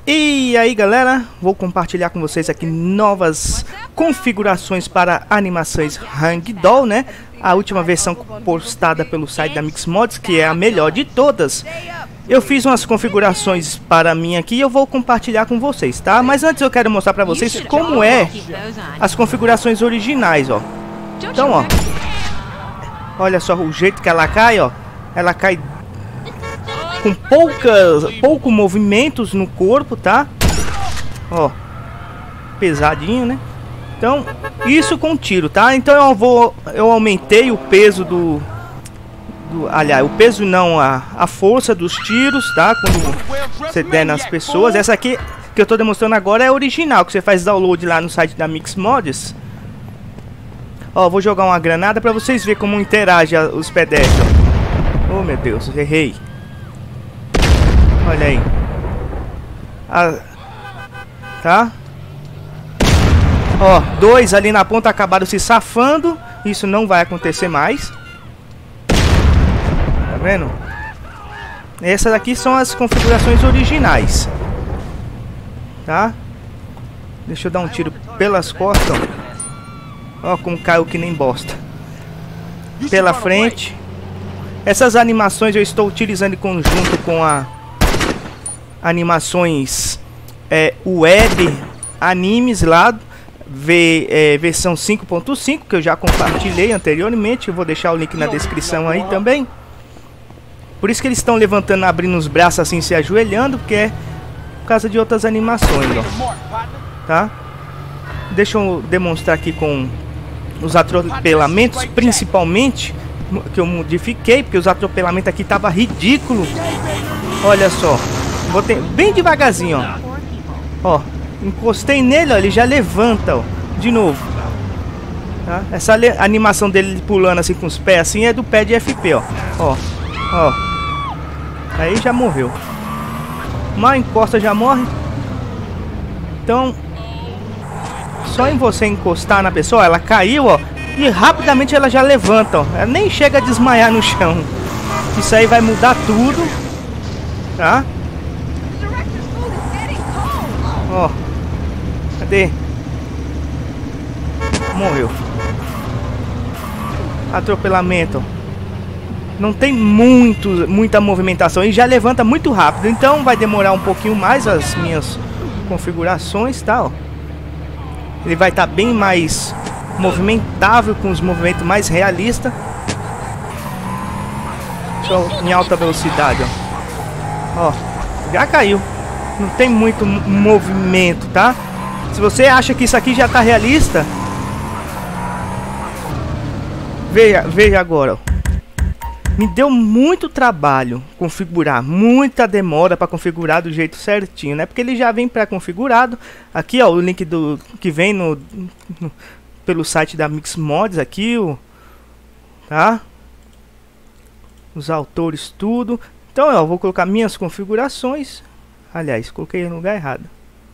E aí galera, vou compartilhar com vocês aqui novas configurações para animações Ragdoll, né? A última versão postada pelo site da Mixmods, que é a melhor de todas. Eu fiz umas configurações para mim aqui e eu vou compartilhar com vocês, tá? Mas antes eu quero mostrar para vocês como é as configurações originais, ó. Então, ó, olha só o jeito que ela cai, ó. Ela cai com poucos movimentos no corpo, tá? Ó, pesadinho, né? Então, isso com tiro, tá? Então eu aumentei o peso aliás, o peso não, a força dos tiros, tá? Quando você der nas pessoas. Essa aqui que eu tô demonstrando agora é a original, que você faz download lá no site da Mixmods. Ó, vou jogar uma granada pra vocês verem como interage os pedestres. Oh, meu Deus, errei. Olha aí. Tá? Ó, dois ali na ponta acabaram se safando. Isso não vai acontecer mais. Tá vendo? Essas aqui são as configurações originais. Tá? Deixa eu dar um tiro pelas costas. Ó, como caiu que nem bosta. Pela frente. Essas animações eu estou utilizando em conjunto com a animações web animes lá, versão 5.5, que eu já compartilhei anteriormente. Eu vou deixar o link na descrição aí também. Por isso que eles estão levantando, abrindo os braços assim, se ajoelhando, porque é por causa de outras animações, ó. Tá? Deixa eu demonstrar aqui com os atropelamentos, principalmente, que eu modifiquei, porque os atropelamentos aqui tava ridículo. Olha só, botei bem devagarzinho, ó. Ó, encostei nele, ó, ele já levanta, ó, de novo. Tá? Essa animação dele pulando assim com os pés assim é do pé de FP, ó. Ó, ó. Aí já morreu. Mal encosta já morre. Então, só em você encostar na pessoa, ela caiu, ó, e rapidamente ela já levanta, ó. Ela nem chega a desmaiar no chão. Isso aí vai mudar tudo, tá? Ó, cadê? Morreu. Atropelamento. Não tem muita movimentação e já levanta muito rápido. Então vai demorar um pouquinho mais as minhas configurações, tá? Ó. Ele vai estar bem mais movimentável, com os movimentos mais realistas. Só em alta velocidade, ó. Ó, já caiu. Não tem muito movimento, tá? Se você acha que isso aqui já tá realista, veja agora, ó. Me deu muito trabalho configurar, muita demora para configurar do jeito certinho, né? Porque ele já vem pré-configurado. Aqui, ó, o link que vem pelo site da Mixmods aqui, tá? Os autores, tudo. Então, ó, vou colocar minhas configurações. Aliás, coloquei no lugar errado.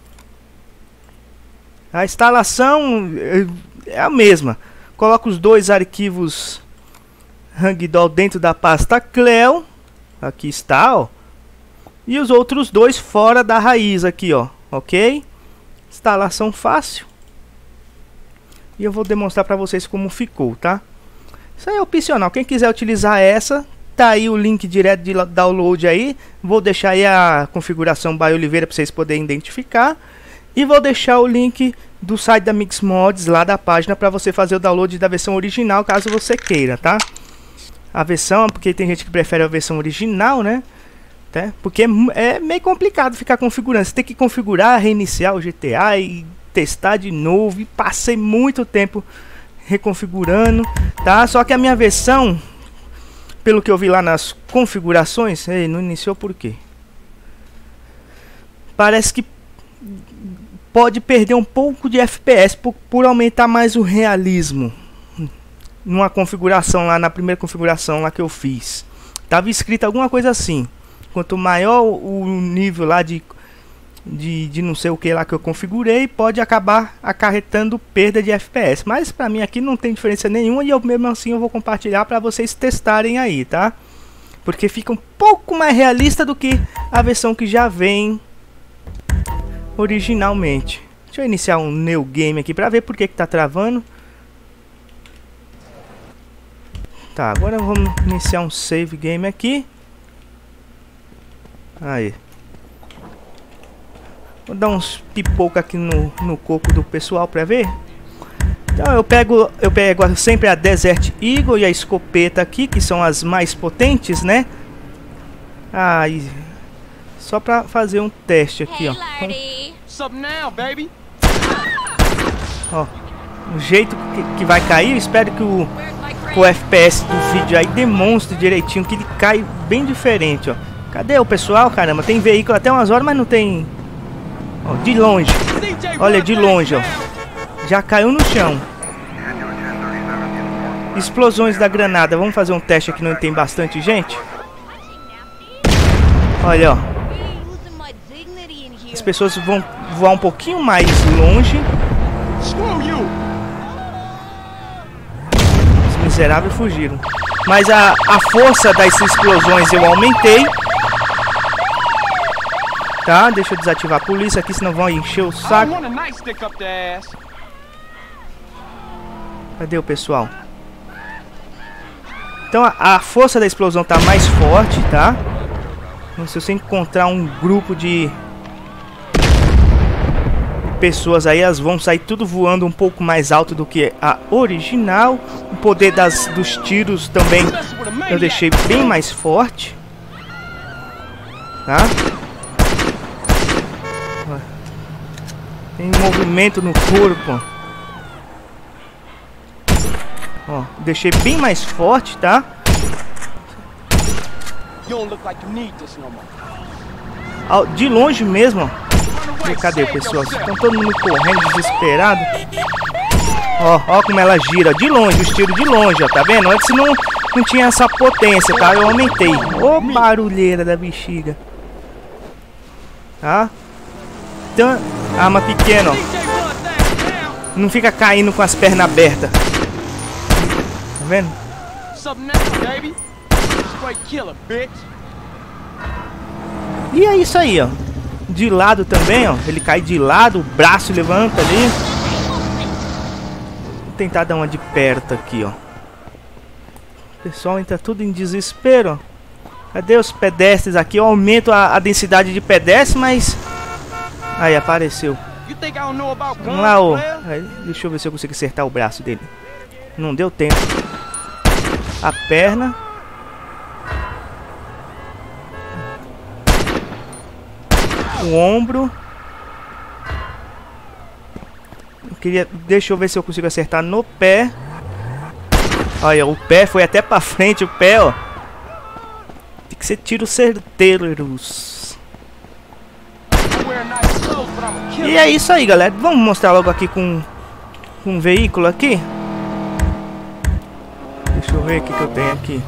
A instalação é a mesma. Coloco os dois arquivos Ragdoll dentro da pasta Cleo. Aqui está, ó. E os outros dois fora da raiz aqui, ó. Ok? Instalação fácil. E eu vou demonstrar para vocês como ficou, tá? Isso aí é opcional. Quem quiser utilizar essa, tá aí o link direto de download aí. Vou deixar aí a configuração by Oliveira para vocês poderem identificar. E vou deixar o link do site da Mixmods lá da página para você fazer o download da versão original, caso você queira, tá? A versão, porque tem gente que prefere a versão original, né? Tá? Porque é meio complicado ficar configurando. Você tem que configurar, reiniciar o GTA e testar de novo. E passei muito tempo reconfigurando, tá? Só que a minha versão, pelo que eu vi lá nas configurações, não iniciou por quê? Parece que pode perder um pouco de FPS por aumentar mais o realismo. Numa configuração lá, na primeira configuração lá que eu fiz, tava escrito alguma coisa assim: quanto maior o nível lá de não sei o que lá que eu configurei, pode acabar acarretando perda de FPS. Mas pra mim aqui não tem diferença nenhuma, e eu mesmo assim eu vou compartilhar para vocês testarem aí, tá? Porque fica um pouco mais realista do que a versão que já vem originalmente. Deixa eu iniciar um new game aqui pra ver por que tá travando. Tá, agora vamos iniciar um save game aqui. Aí. Vou dar uns pipoca aqui no coco do pessoal pra ver. Então eu pego sempre a Desert Eagle e a escopeta aqui, que são as mais potentes, né? Aí, só pra fazer um teste aqui, ó. Ó, o jeito que vai cair, eu espero que o FPS do vídeo aí demonstre direitinho que ele cai bem diferente, ó. Cadê o pessoal, caramba? Tem veículo até umas horas, mas não tem... Ó, de longe. Olha, de longe, ó. Já caiu no chão. Explosões da granada. Vamos fazer um teste aqui onde tem bastante gente. Olha, ó. As pessoas vão voar um pouquinho mais longe. Os miseráveis fugiram. Mas a força das explosões eu aumentei. Tá, deixa eu desativar a polícia aqui, senão vão encher o saco. Cadê o pessoal? Então a força da explosão tá mais forte, tá? Então, se você encontrar um grupo de pessoas aí, elas vão sair tudo voando um pouco mais alto do que a original. O poder dos tiros também eu deixei bem mais forte. Tá? Tem movimento no corpo. Ó, deixei bem mais forte, tá? De longe mesmo, ó. Cadê, pessoas? Estão todo mundo correndo, desesperado. Ó como ela gira. De longe, os tiros de longe, ó. Tá vendo? Antes não tinha essa potência, tá? Eu aumentei. Ô, barulheira da bexiga. Tá? Então, arma pequena, ó. Não fica caindo com as pernas abertas. Tá vendo? E é isso aí, ó. De lado também, ó. Ele cai de lado, o braço levanta ali. Vou tentar dar uma de perto aqui, ó. O pessoal entra tudo em desespero. Cadê os pedestres aqui? Eu aumento a densidade de pedestres, mas... Aí, apareceu. Vamos lá, ó. Aí, deixa eu ver se eu consigo acertar o braço dele. Não deu tempo. A perna. O ombro. Deixa eu ver se eu consigo acertar no pé. Olha, o pé foi até pra frente, o pé, ó. Tem que ser tiros certeiros. E é isso aí, galera. Vamos mostrar logo aqui com um veículo aqui. Deixa eu ver o que eu tenho aqui.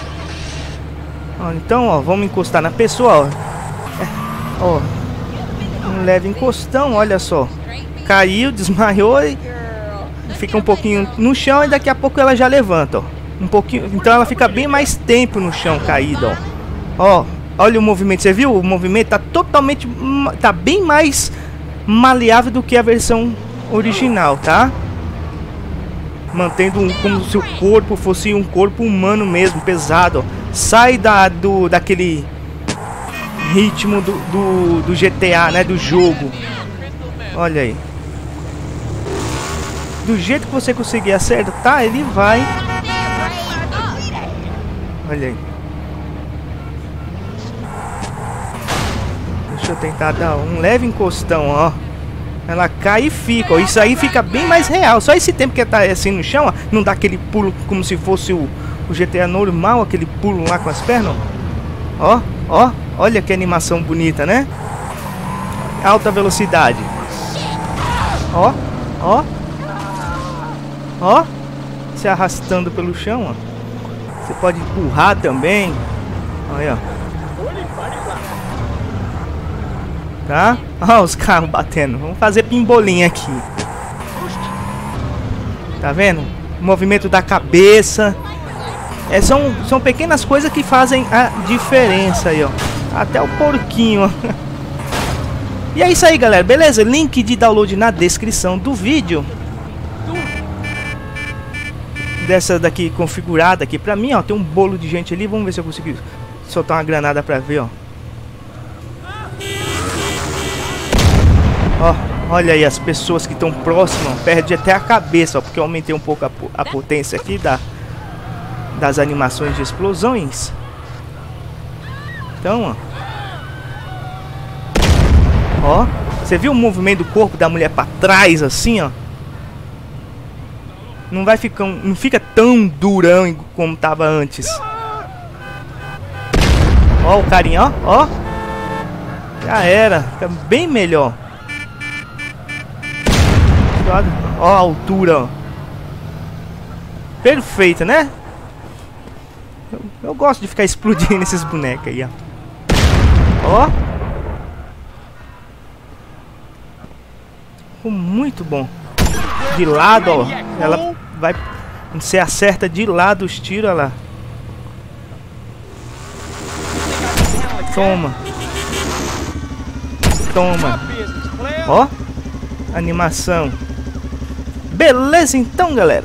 Ó, então, ó, vamos encostar na pessoa, ó. Ó, um leve encostão, olha só. Caiu, desmaiou e fica um pouquinho no chão e daqui a pouco ela já levanta, ó. Um pouquinho, então ela fica bem mais tempo no chão caída, ó. Ó, olha o movimento, você viu? O movimento tá totalmente, tá bem mais maleável do que a versão original, tá? Mantendo como se o corpo fosse um corpo humano mesmo, pesado, ó. Sai daquele ritmo do GTA, né? Do jogo. Olha aí. Do jeito que você conseguir acertar, ele vai. Olha aí. Deixa eu tentar dar um leve encostão, ó. Ela cai e fica, ó. Isso aí fica bem mais real. Só esse tempo que tá assim no chão, ó. Não dá aquele pulo como se fosse o GTA normal, aquele pulo lá com as pernas. Ó, ó. Olha que animação bonita, né? Alta velocidade. Ó, ó. Ó. Se arrastando pelo chão, ó. Você pode empurrar também. Olha, ó. Tá? Ó, os carros batendo. Vamos fazer pimbolinha aqui. Tá vendo? O movimento da cabeça. São pequenas coisas que fazem a diferença aí, ó. Até o porquinho, ó. E é isso aí, galera, beleza? Link de download na descrição do vídeo. Dessa daqui configurada aqui pra mim, ó. Tem um bolo de gente ali. Vamos ver se eu consigo soltar uma granada pra ver, ó. Ó, olha aí as pessoas que estão próximas. Perde até a cabeça, ó. Porque eu aumentei um pouco a potência aqui das animações de explosões. Então, ó, você viu o movimento do corpo da mulher pra trás assim, ó? Não fica tão durão como tava antes. Ó o carinha, ó. Já era, fica bem melhor. Ó a altura, ó. Perfeita, né? Eu gosto de ficar explodindo esses bonecos aí, ó. Ó. Ficou muito bom. De lado, ó. Ela vai... Você acerta de lado os tiros, olha lá. Toma. Toma. Ó. Animação. Beleza então, galera.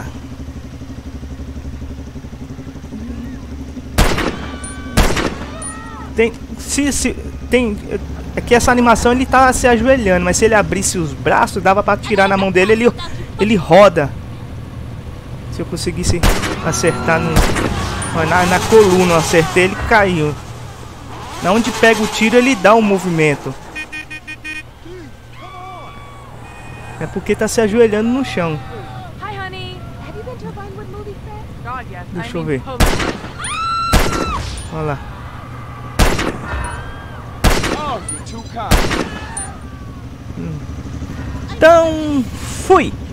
É que essa animação ele tá se ajoelhando, mas se ele abrisse os braços, dava pra tirar na mão dele, ele roda. Se eu conseguisse acertar na coluna, eu acertei, ele caiu. Na onde pega o tiro, ele dá um movimento. É porque tá se ajoelhando no chão. Deixa eu ver. Olha lá. Então, fui!